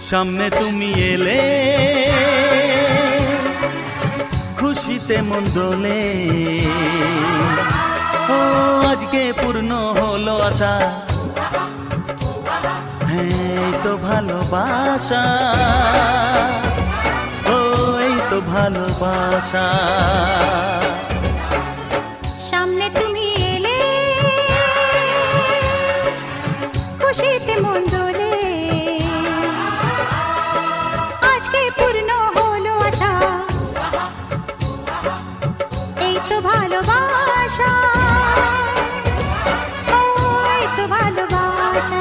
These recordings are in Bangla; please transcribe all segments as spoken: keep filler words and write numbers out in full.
সামনে তুমি এলে খুশিতে মন দোলে, ও আজকে পূর্ণ হলো আশা, হ্যাঁ এই তো ভালোবাসা, ও এই তো ভালোবাসা। সামনে তুমি এলে খুশিতে মন দোলে, আজকে পূর্ণ হলো আশা, এই তো ভালোবাসা, ও এই তো ভালোবাসা।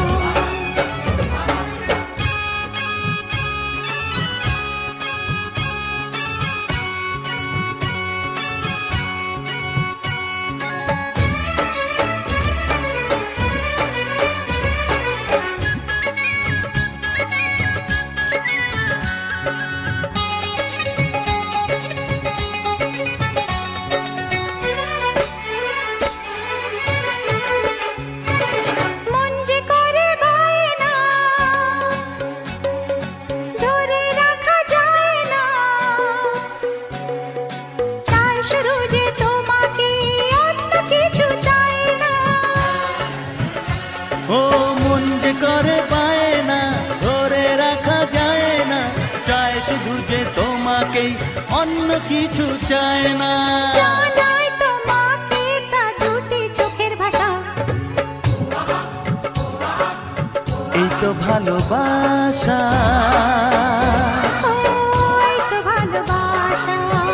ও মন যে করে পায় না, ধরে রাখা যায় না, চায় শুধু যে তোমাকেই, অন্য কিছু চায় না। জানাই তোমাকে তা দুটি চোখের ভাষা, এই তো ভালোবাসা, ও এই তো ভালোবাসা।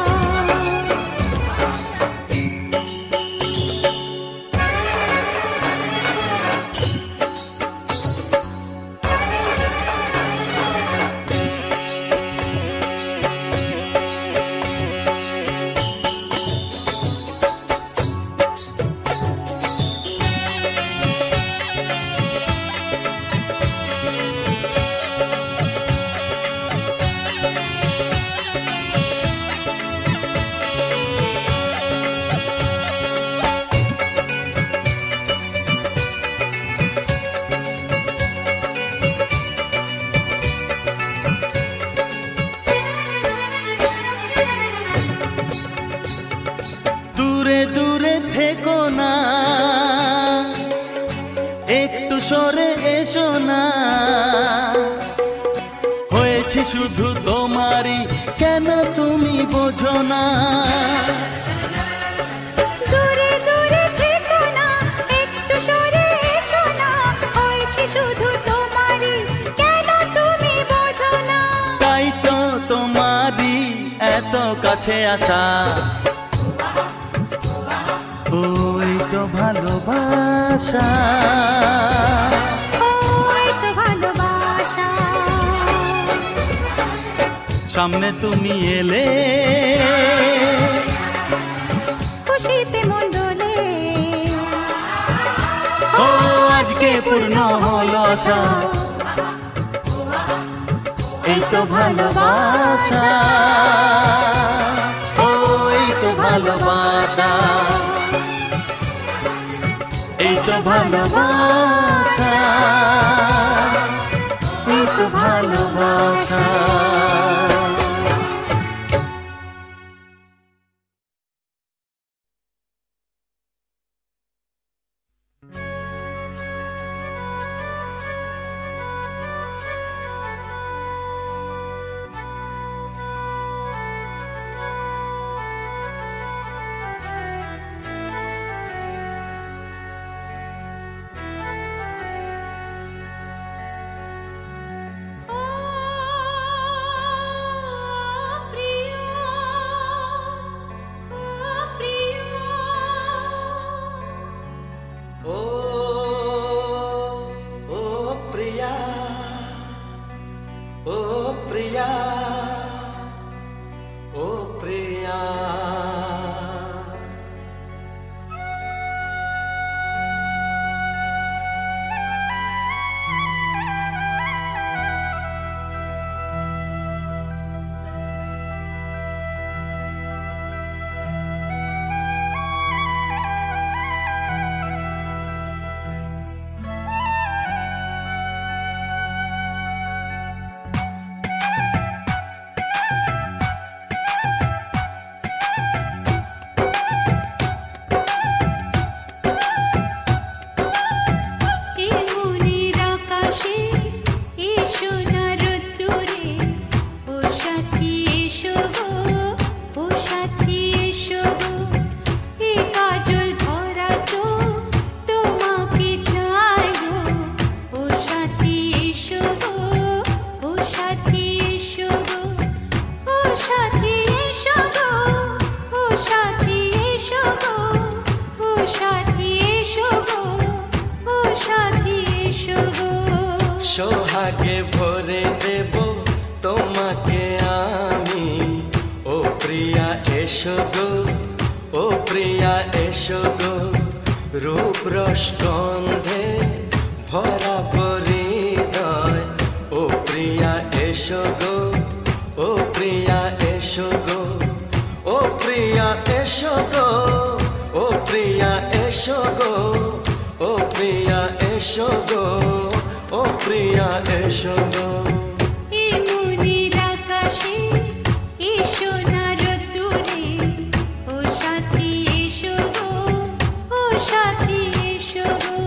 দূরে দূরে থেকো না, একটু সরে এসো না, হয়েছে শুধু তোমারই, কেন তুমি বোঝো না। দূরে দূরে থেকো না, একটু সরে এসো না, হয়েছে শুধু তোমারই, কেন তুমি বোঝো না। তাই তো তোমারই এত কাছে আসা, ওই তো ভালোবাসা, ও এই তো ভালোবাসা। সামনে তুমি এলে খুশিতে মন দোলে, ও আজকে পূর্ণ হলো আশা, এই তো ভালোবাসা, ও এই তো ভালোবাসা, এই তো ভালোবাসা, এই তো ভালোবাসা। ও ভরে দেব তোমাকে আমি। ও প্রিয়া এসো গো, ও প্রিয়া এসো গো, রূপ রস গন্ধে ভরা হৃদয়। ও প্রিয়া এসো গো, ও প্রিয়া এসো গো, ও প্রিয়া এসো গো, ও প্রিয়া এসো গো, ও প্রিয়া এসো গো, ও প্রিয়া এসো গো। এই মনের আকাশে এসো না রোদ্দুরে, ও সাথী এসো গো, ও সাথী এসো গো।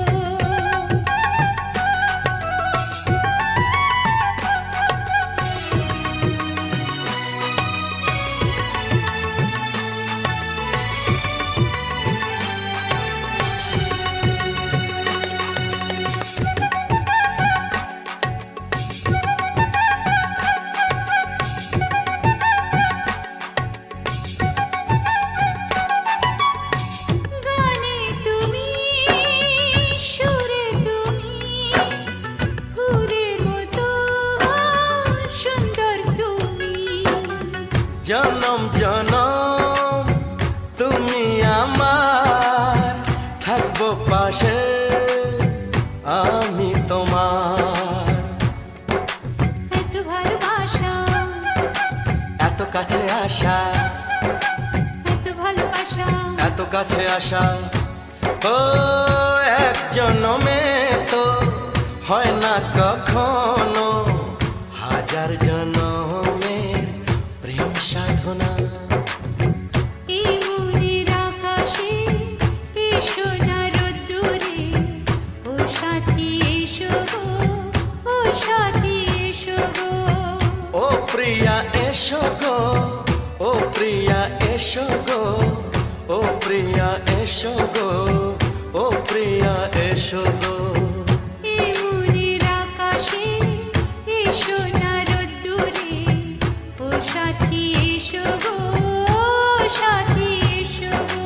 গানে তুমি, সুরে তুমি, ফুলের মতো সুন্দর তুমি। জনম জনম তুমি আমার, থাকবো পাশে আমি তোমার। এত ভালোবাসা, এত কাছে আসা, এত ভালোবাসা, এত কাছে আসা, ও এক জনমে তো হয় না কখনো, হাজার জনমের প্রেম সাধনা। এই মনের আকাশে এসো না রোদ্দুরে, ও সাথী এসো গো, ও সাথী এসো গো। ও প্রিয়া এসো গো, ও প্রিয়া এসো গো, ও প্রিয়া এসো গো, ও প্রিয়া এসো গো। এই মনের আকাশে এসো না রোদ্দুরে, ও সাথী এসো গো, ও সাথী এসো গো।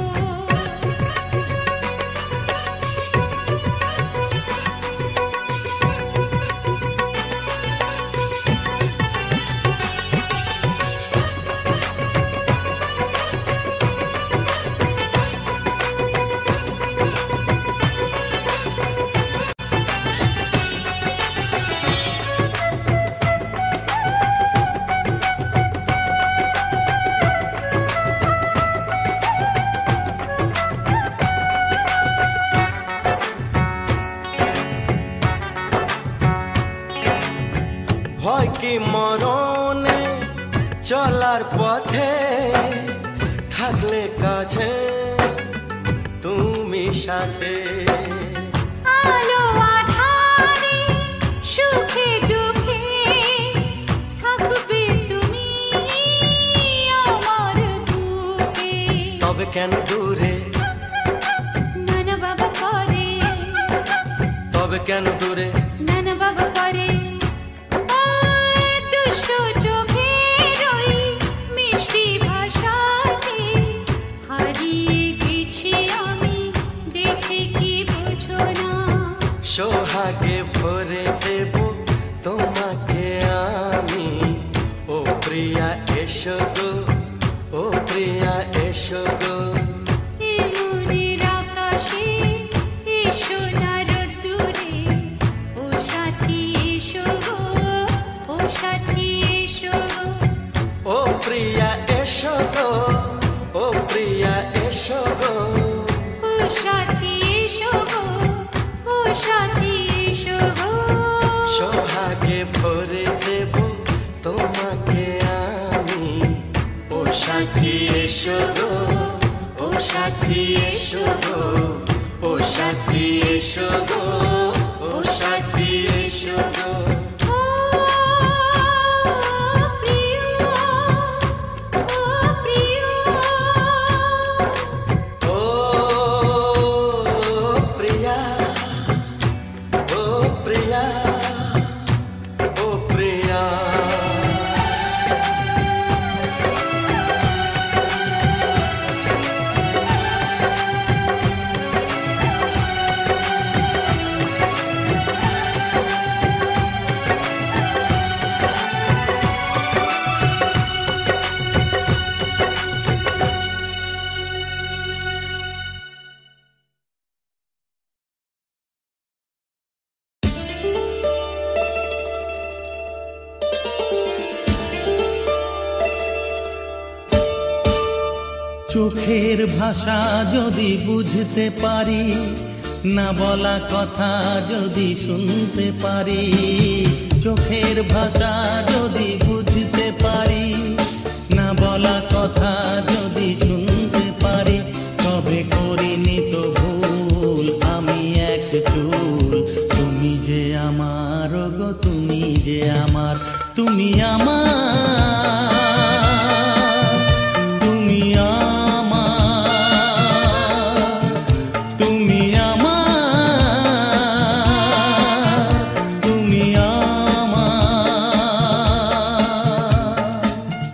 ভয় কি মরণে চলার পথে, থাকলে কাছে তুমি সাথে। আলো আঁধারে, সুখে দুঃখে, থাকবে তুমি আমার বুকে। তবে কেন দূরে, নানা বাবা করে, তবে কেন দূরে, নানা বাবা করে। ওই দুষ্ট চোখের ওই মিষ্টি ভাষাতে হারিয়ে গেছি আমি, দেখে কি বোঝো না। সোহাগে ভরে দেব তোমাকে আমি। ও প্রিয়া এসো গো, ও প্রিয়া এসো গো। এই মনের আকাশে এসো না রোদ্দুরে, ও সাথী এসো গো, ও সাথী এসো গো। ও প্রিয়া এসো গো, ও প্রিয়া এসো গো। ও সাথী এসো গো, ও সাথী এসো গো। সোহাগে ভরে দেব তোমাকে আমি। ও সাথী এসো গো, ও সাথী এসো গো, ও সাথী এসো গো, ও সাথী এসো গো। ও প্রিয়, ও প্রিয়, ও প্রিয়া, ও প্রিয়া, ও প্রিয়া। চোখের ভাষা যদি বুঝতে পারি, না বলা কথা যদি শুনতে পারি, চোখের ভাষা যদি বুঝতে পারি, না বলা কথা যদি শুনতে পারি, তবে করিনি তো ভুল আমি এক চুল। তুমি যে আমার গো, তুমি যে আমার, তুমি আমার, তুমি আমার, তুমি আমার, তুমি আমার।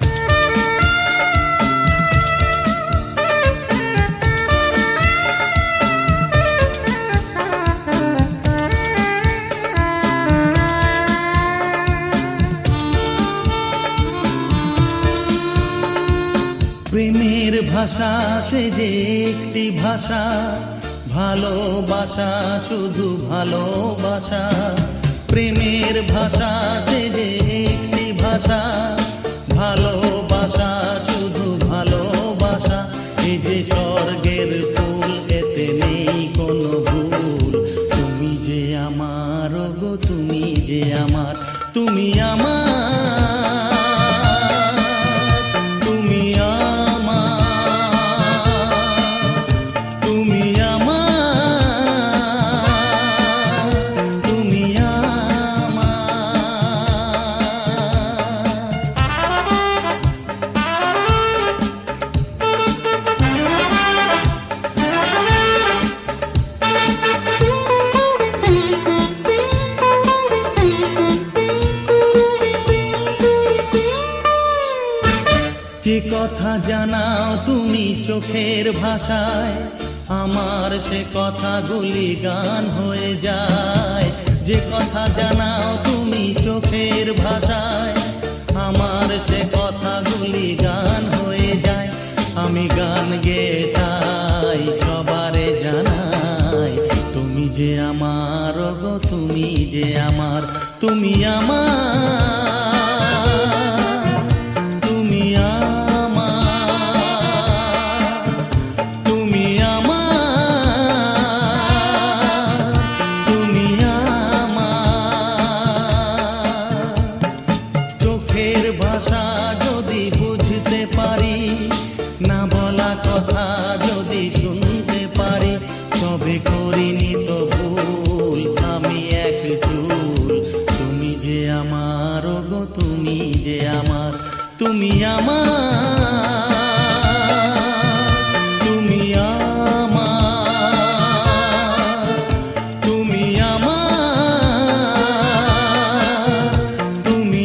প্রেমের ভাষা সে যে একটি ভাষা, ভালোবাসা শুধু ভালোবাসা। প্রেমের ভাষা সে যে একটি ভাষা, ভালোবাসা শুধু ভালোবাসা। এই যে স্বর্গের ফুল, এতে নেই কোনো ভুল। তুমি যে আমার গো, তুমি যে আমার, তুমি আমার, তুমি আমার, তুমি আমার, তুমি যে কথা জানাও তুমি চোখের ভাষায়, আমার সে কথাগুলি গান হয়ে যায়। যে কথা জানাও তুমি চোখের ভাষায়, আমার সে কথাগুলি গান হয়ে যায়। আমি গান গেয়ে তাই সবারে জানাই, তুমি যে আমার গো, তুমি যে আমার, তুমি আমার, তুমি আমার, তুমি আমার, তুমি আমার। চোখের ভাষা যদি বুঝতে পারি, না বলা কথা যদি শুনতে পারি, তবে করিনি তো ভুল আমি এক চুল। তুমি যে আমার গো, তুমি যে আমার, তুমি আমার, তুমি আমার, তুমি আমার, তুমি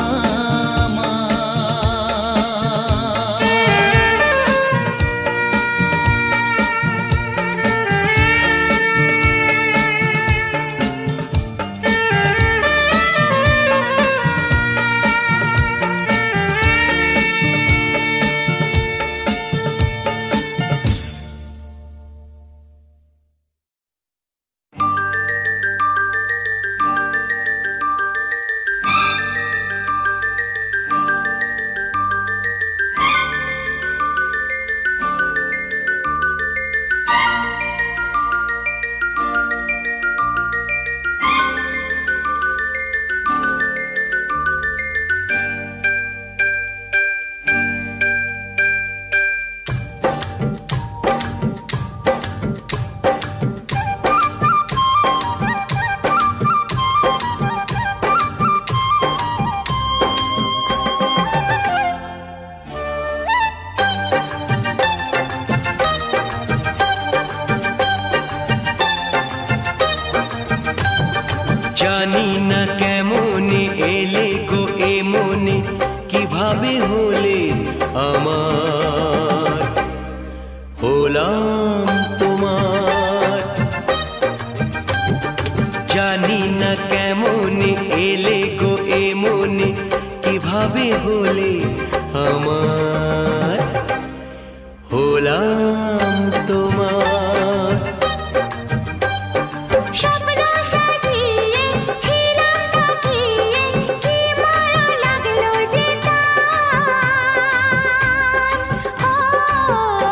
জানি না কেমনে এলে গো এ মনে, কিভাবে হলে আমার, হলাম তোমার। জানি না কেমনে এলে গো এ মনে, কিভাবে হলে আমার, হলাম তোমার। স্বপ্ন সাজিয়ে ছিলাম তাকিয়ে, কি মায়া লাগলো যে তার। ও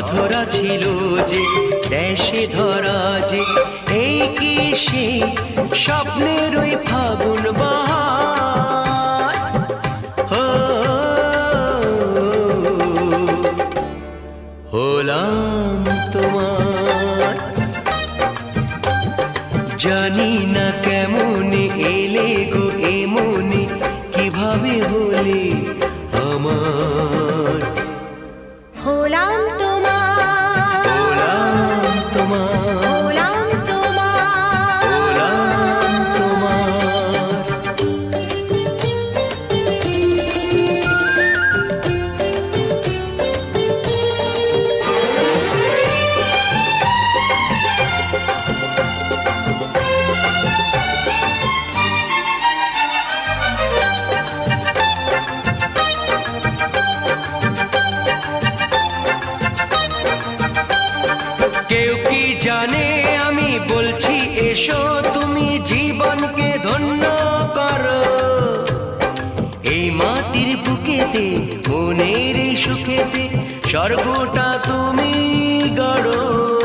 অধরা ছিল যে দেশে ধরা যে এই কি সেই স্বপ্নের ওই ফাগুন বাহার হো হলাম তোমার জানি না কেমন এলে গো এমনি কিভাবে হলে আমার হলাম তোমার হলাম তোমার হলাম তোমার হলাম তোমার কেউ কি জানে আমি বলছি এসো তুমি জীবনকে ধন্য করো এই মাটির বুকেতে মনের এই সুখেতে স্বর্গটা তুমি গড়ো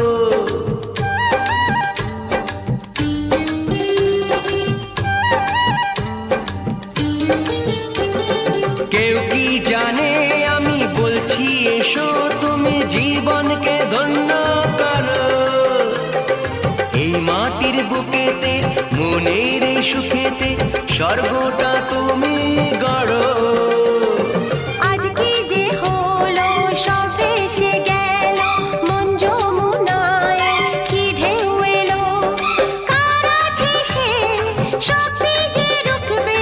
কেউ কি জানে আমি বলছি এসো তুমি জীবনকে ধন্য করো এই মাটির বুকেতে মনের এই সুখেতে স্বর্গটা তুমি গড়ো আজ কি যে হলো সব এসে গেল মন যমুনায় কি ঢেউ এলো কার আছে সে শক্তি যে রুখবে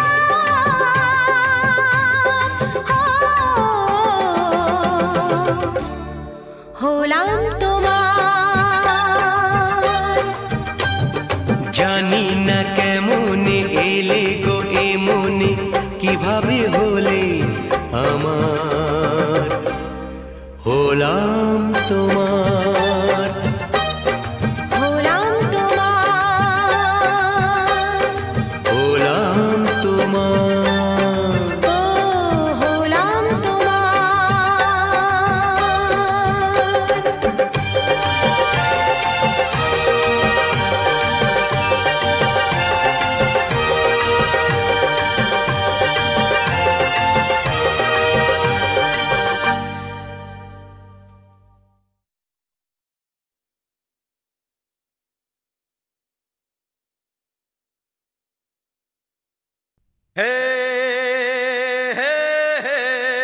জোয়ার হলাম তোমার জানি না কেমন এলে গো এমনে কিভাবে হলে আমার হলাম তোমার হলাম তোমার হলাম তোমার ও হলাম তোমার হে হে হে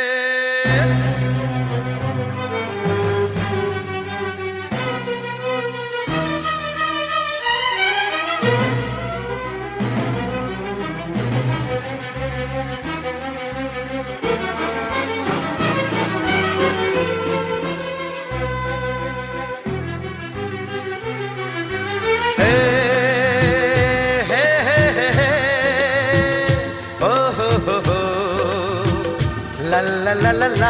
La la la la la.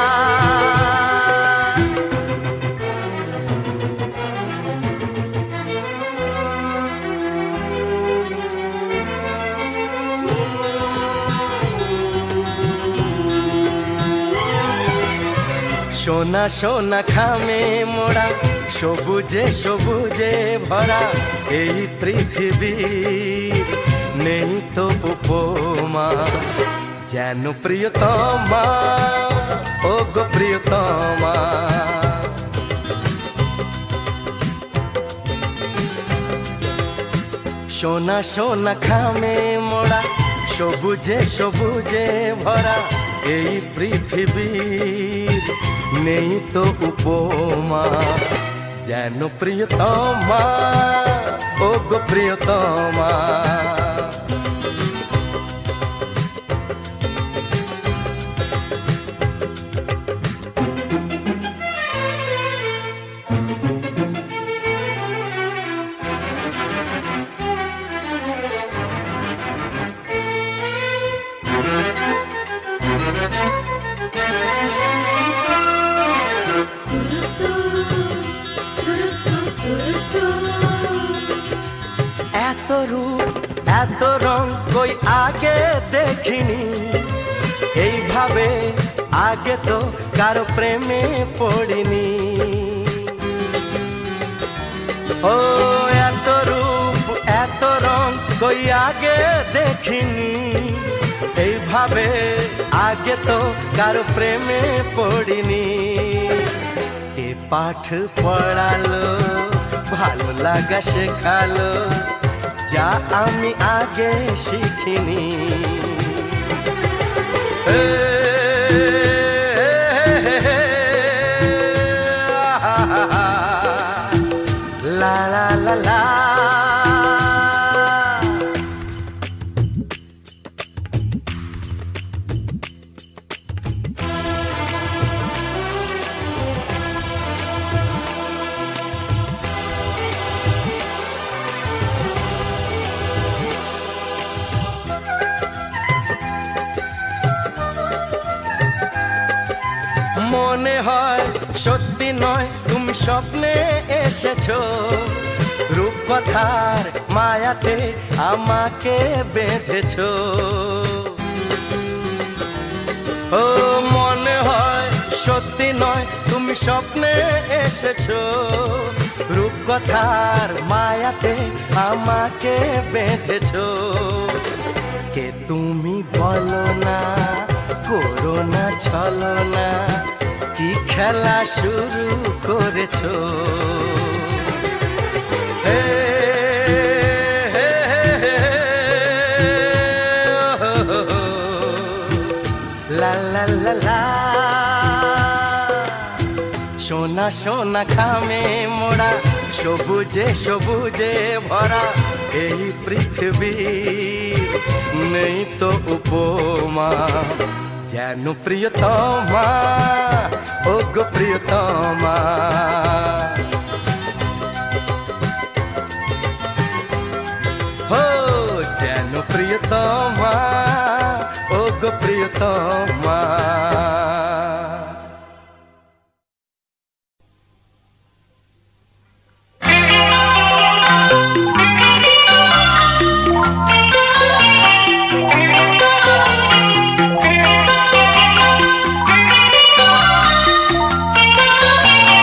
সোনা সোনা খামে মোড়া সবুজে সবুজে ভরা এই পৃথিবী নেই তো উপমা যেন প্রিয়তমা ও গো প্রিয়তমা সোনা সোনা খামে মোড়া সবুজে সবুজে ভরা এই পৃথিবীর নেই তো উপমা যেন প্রিয়তমা ও গো প্রিয়তমা এত রূপ এত রং কই আগে দেখিনি এইভাবে আগে তো কারো প্রেমে পড়িনি। ও এত রূপ এত রং কই আগে দেখিনি, এইভাবে আগে তো কারো প্রেমে পড়িনি। কে পাঠ পড়ালো ভালো লাগা শেখালো, যা আমি আগে শিখিনি। লা লা লা লা মনে হয় সত্যি নয় তুমি স্বপ্নে এসেছো, রূপকথার মায়াতে আমাকে বেঁধেছো। ও মনে হয় সত্যি নয় তুমি স্বপ্নে এসেছো, রূপকথার মায়াতে আমাকে বেঁধেছো। কে তুমি বলো না, করো না ছলনা, কি খেলা শুরু করেছো। হে হে হে লা লা লা লা সোনা সোনা খামে মোড়া, সবুজে সবুজে ভরা এই পৃথিবী, নেই তো উপমা যেন প্রিয়তমা, ও গো প্রিয়তমা। হো যেন প্রিয়তমা, ও গো প্রিয়তমা। Thank you.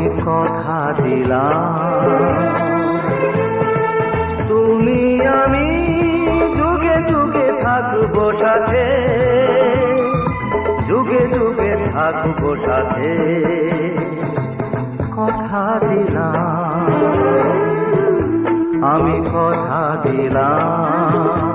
আমি কথা দিলাম তুমি আমি যুগে যুগে থাকবো সাথে, যুগে যুগে থাকবো সাথে, কথা দিলাম আমি কথা দিলাম।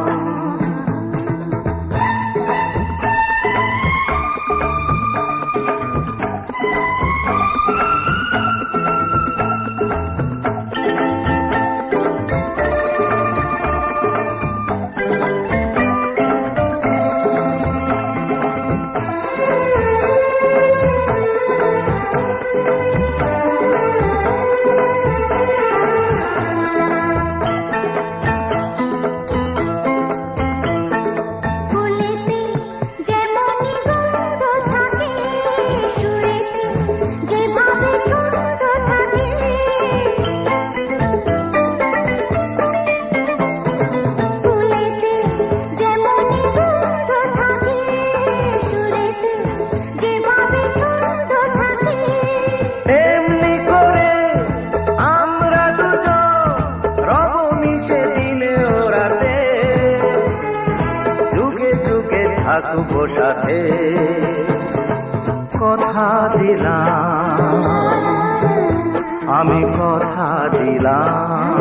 থাকবো সাথে, কথা দিলাম আমি কথা দিলাম।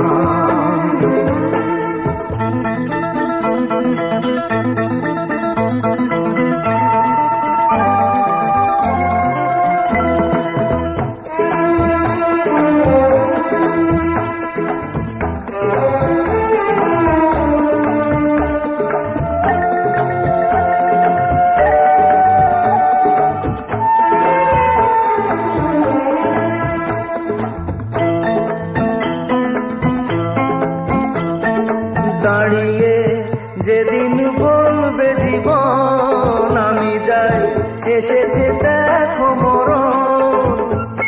দাঁড়িয়ে যেদিন বলবে জীবন আমি যাই, এসেছে দেখো মরণ।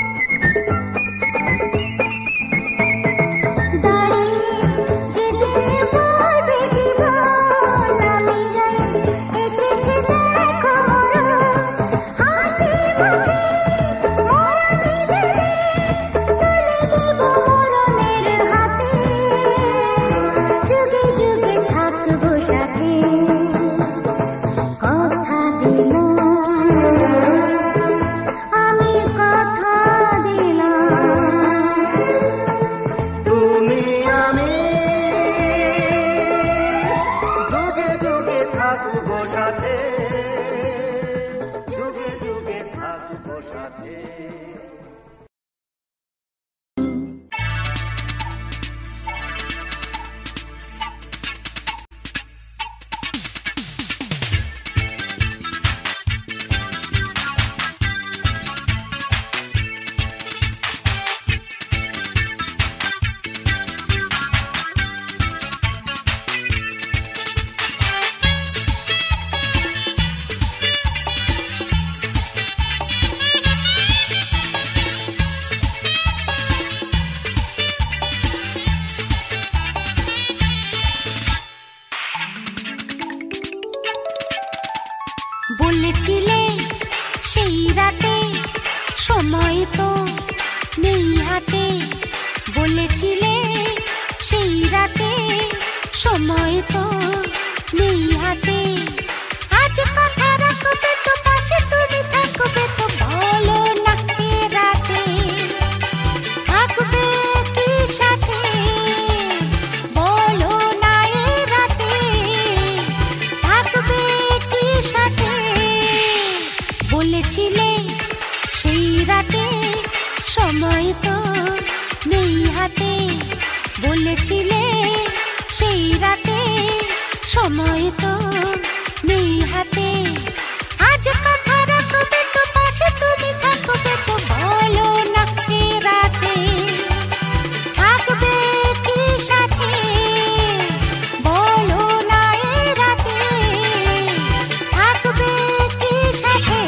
বলেছিলে সেই রাতে সময় তো নেই হাতে, বলেছিলে সেই রাতে সময় তো নেই হাতে। আজ কথা রাখবে তো পাশে তুমি থাকবে তো, বলো না কে রাতে থাকবে কি সাথে, বলো না এ রাতে থাকবে কি সাথে। বলেছিলে সেই রাতে সময় তো নেই হাতে, বলেছিলে সেই রাতে সময় তো নেই হাতে। আজ কথা রাখবে তো পাশে তুমি থাকবে তো, বলো না কে রাতে থাকবে কি সাথে, বলো না এ রাতে থাকবে কি সাথে।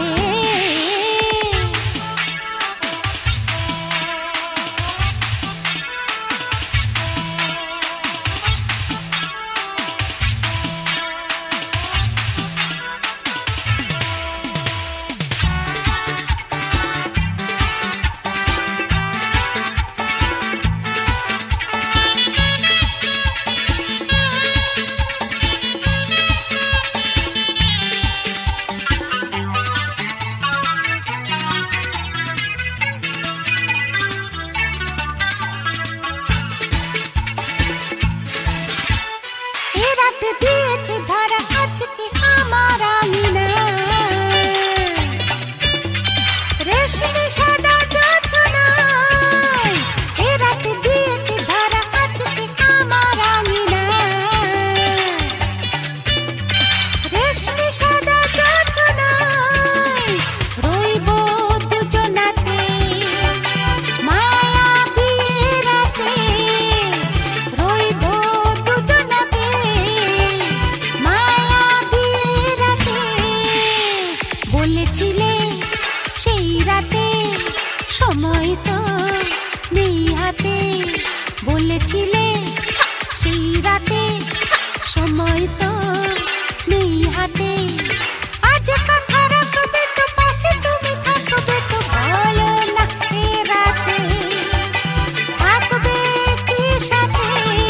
বলেছিলে সেই রাতে সময় তো নেই হাতে, আজ কথা রাখবে তো পাশে তুমি থাকবে তো বলো না এ রাতে থাকবে কি সাথে,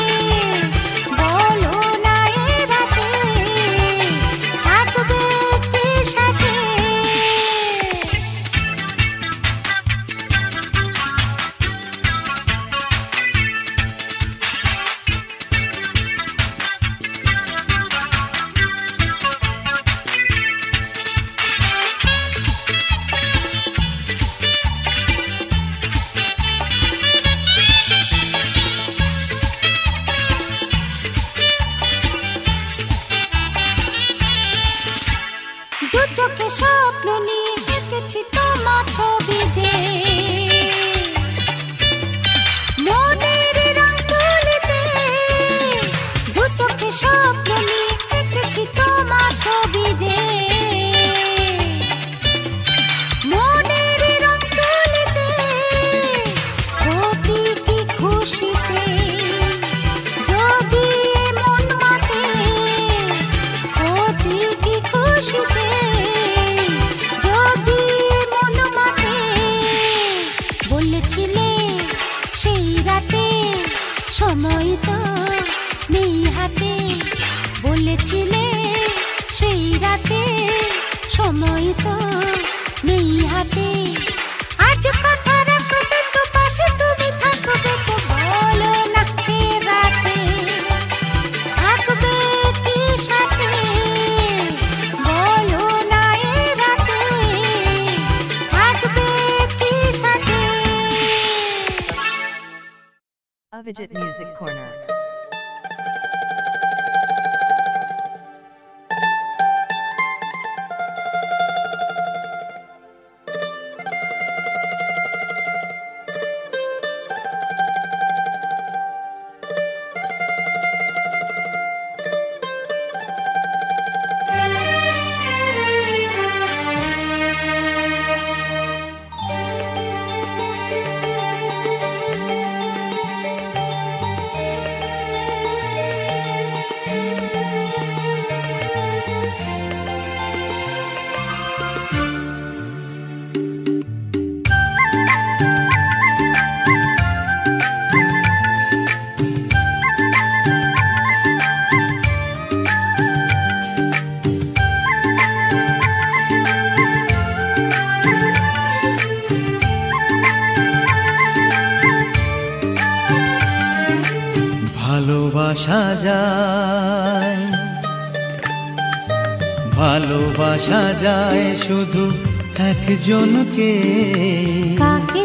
বলো না এ রাতে থাকবে কি সাথে। দু চোখে স্বপ্ন নিয়ে এঁকেছি তোমার ছবি যে মনের রং তুলিতে, দু চোখে স্বপ্ন নিয়ে এঁকেছি তোমার ছবি যে মনের রং তুলিতে, প্রতীকী খুশিতে যদি মন মাতে, প্রতীকী খুশিতে যদি মন মাতে, বলেছিলে সেই রাতে সময় তো নেই হাতে, বলেছিলে সেই রাতে সময় তো নেই হাতে, আজ কথা রাখবে তো পাশে তুমি থাকবে তো বলো না এ রাতে থাকবে কি সাথে, বলো না এ রাতে থাকবে কি সাথে। Avijit Music Corner. ভালোবাসা যায়, ভালোবাসা যায় শুধু একজনকে, কাকে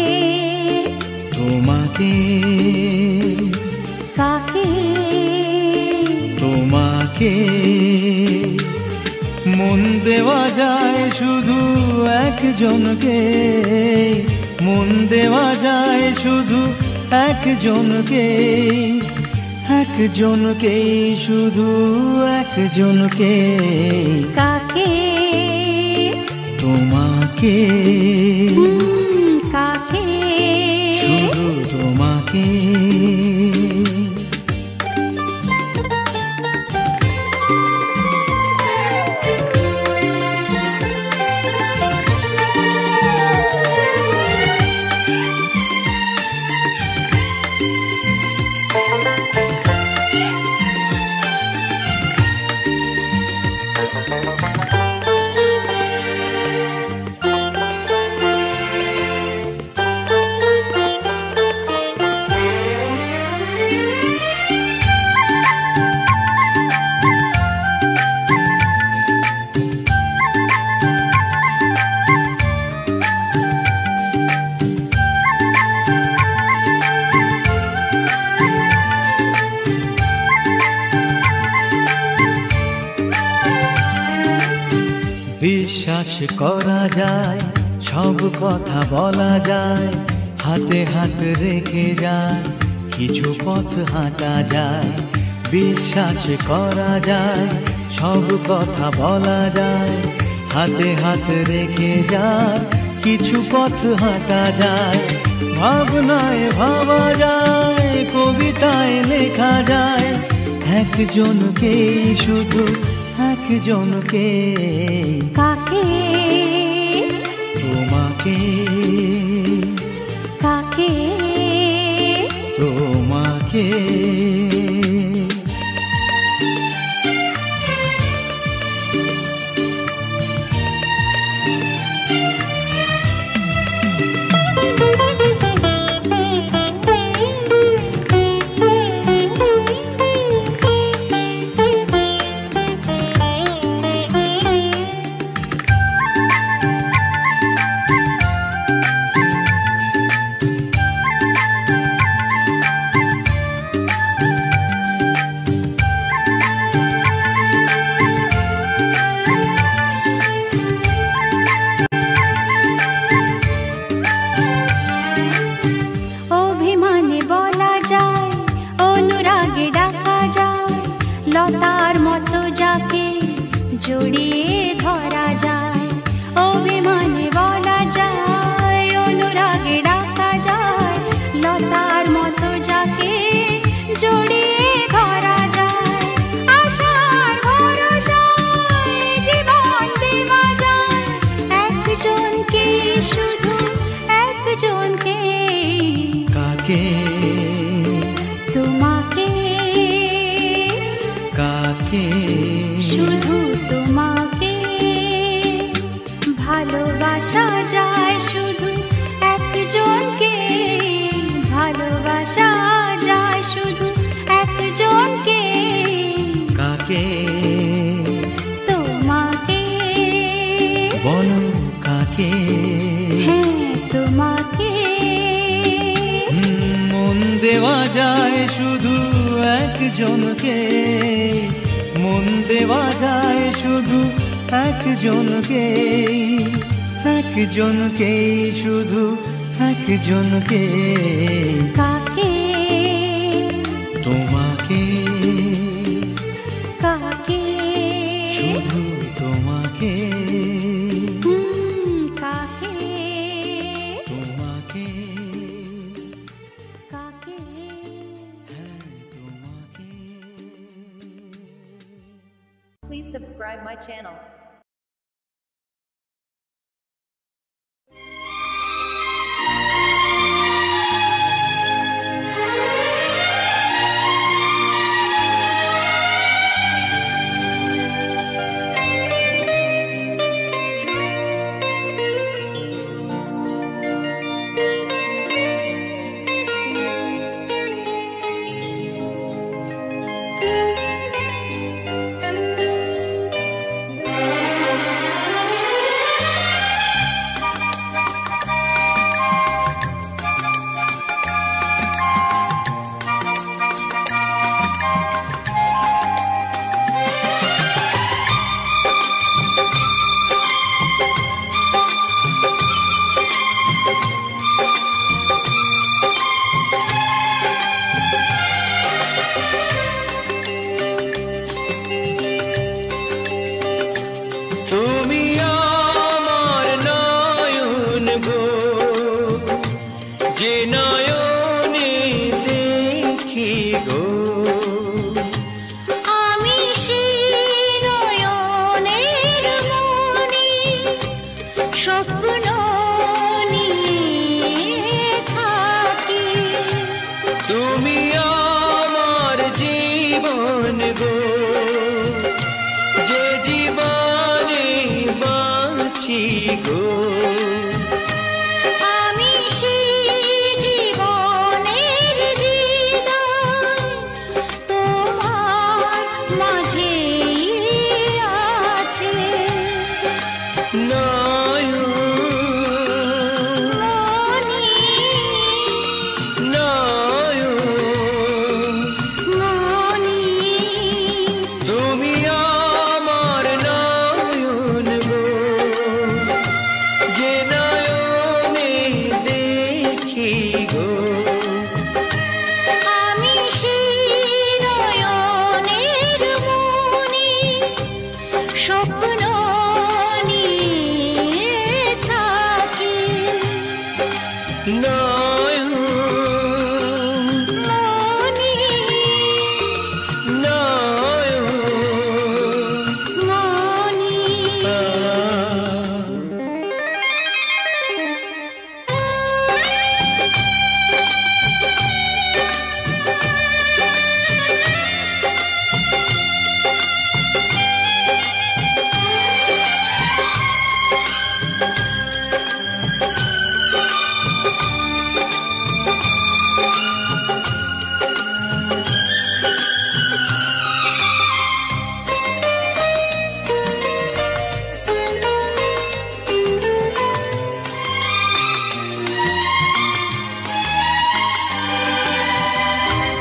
তোমাকে, কাকে তোমাকে মন দেওয়া যায় শুধু একজনকে, মন দেওয়া যায় শুধু একজনকে, একজনকে শুধু একজনকে, কাকে তোমাকে, হুম, কাকে শুধু তোমাকে। বিশ্বাস করা যায়, সব কথা বলা যায়, হাতে হাত রেখে যায়, কিছু পথ হাঁটা যায়। বিশ্বাস করা যায়, সব কথা বলা যায়, হাতে হাত রেখে যায়, কিছু পথ হাঁটা যায়। ভাবনায় ভাবা যায়, কবিতায় লেখা যায় একজনকে, শুধু একজনকে। কাকে? তোমাকে, কাকে? তোমাকে। অভিমানে বলা যায়, অনুরাগে ডাকা যায়, লতার মতো যাকে জড়িয়ে ধরা যায়। অভিমানে বলা যায়, অনুরাগে ডাকা যায়, লতার মতো যাকে জড়িয়ে ধরা যায়। আশার ভরসায় জীবন দেওয়া যায় একজনকে, শুধু একজনকে। কাকে? তোমাকে, কাকে? শুধু তোমাকে। ভালোবাসা যায় শুধু একজনকে, ভালোবাসা যায় শুধু একজনকে। কাকে? তোমাকে। বলো কাকে? হ্যাঁ, তোমাকে। হুম, মন দেওয়া যায় শুধু একজনকে, মন দেওয়া যায় শুধু একজনকে, একজনকে, শুধু একজনকে। কাকে? তোমাকে, কাকে? শুধু তোমাকে, হুম, কাকে? তোমাকে, কাকে? হ্যাঁ তোমাকে। Please subscribe my channel.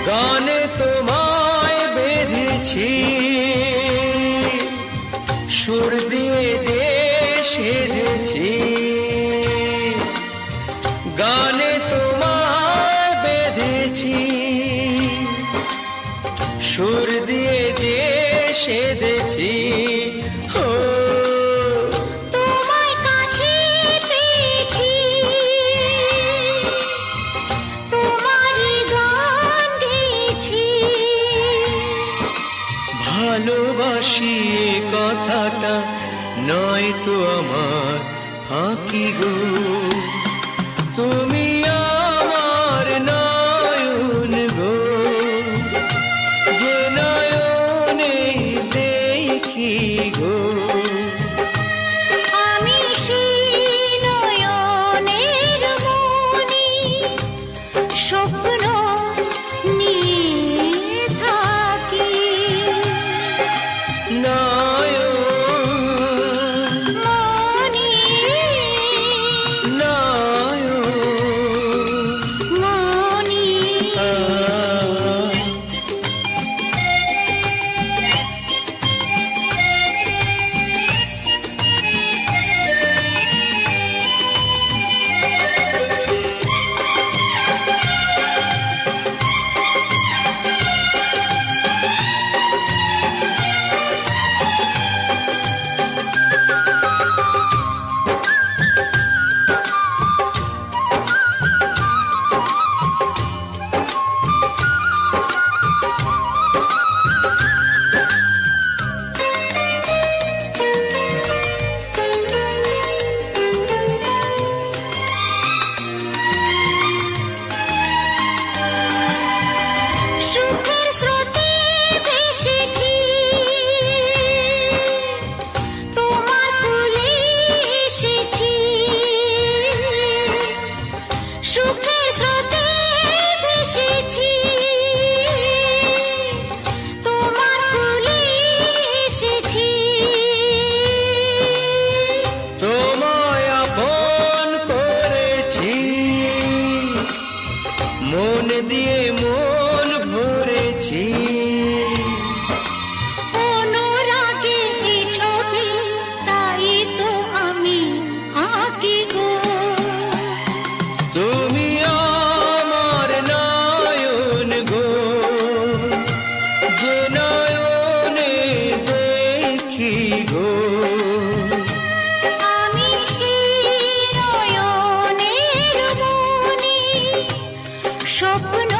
গানে তোমায় বেঁধেছি সুর দিয়ে যে সেধেছি গানে তোমায় বেঁধেছি সুর দিয়ে যে সেধেছি ও তোমায় কাছে পেয়েছি তোমারই গান গেয়েছি ভালোবাসি এ কথাটা নয় তো আমার ফাঁকি গো তুমি আমার নয়ন গো যে নয়নে দেখি গো আমি সেই নয়নের মনি স্বপ্ন নিয়ে থাকি নয়ন মনি নয়ন মনি আ সুখের স্রোতে ভেসেছি তোমার কোলে এসেছি সুখের স্রোতে ভেসেছি তোমার কোলে এসেছি তোমায় আপন করেছি মন দিয়ে মন ভরেছি অনুরাগে এই ছবি তাই তো আমি আঁকি গো তুমি আমার নয়ন গো যে নয়নে দেখি গো আমি সেই নয়নের মনি স্বপ্ন